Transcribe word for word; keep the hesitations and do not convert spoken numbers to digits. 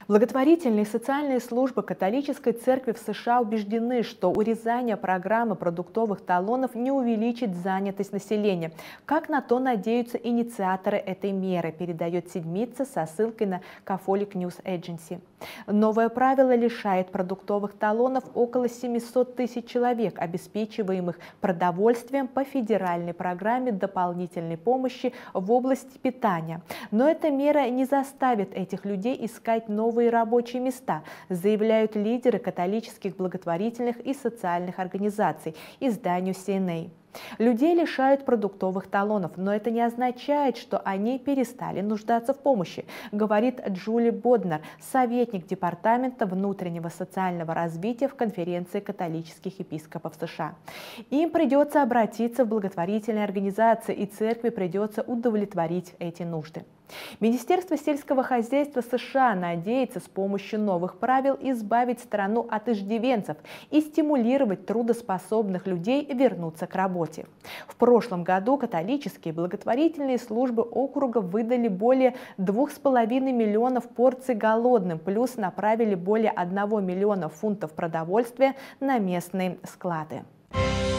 Благотворительные и социальные службы католической церкви в США убеждены, что урезание программы продуктовых талонов не увеличит занятость населения. Как на то надеются инициаторы этой меры, передает Седмица со ссылкой на Catholic News Agency. Новое правило лишает продуктовых талонов около семисот тысяч человек, обеспечиваемых продовольствием по федеральной программе дополнительной помощи в области питания. Но эта мера не заставит этих людей искать новые рабочие места, заявляют лидеры католических благотворительных и социальных организаций изданию си эн эй. Людей лишают продуктовых талонов, но это не означает, что они перестали нуждаться в помощи, говорит Джули Боднер, советник Департамента внутреннего социального развития в Конференции католических епископов США. Им придется обратиться в благотворительные организации, и церкви придется удовлетворить эти нужды. Министерство сельского хозяйства США надеется с помощью новых правил избавить страну от иждивенцев и стимулировать трудоспособных людей вернуться к работе. В прошлом году католические благотворительные службы округа выдали более двух с половиной миллионов порций голодным, плюс направили более одного миллиона фунтов продовольствия на местные склады.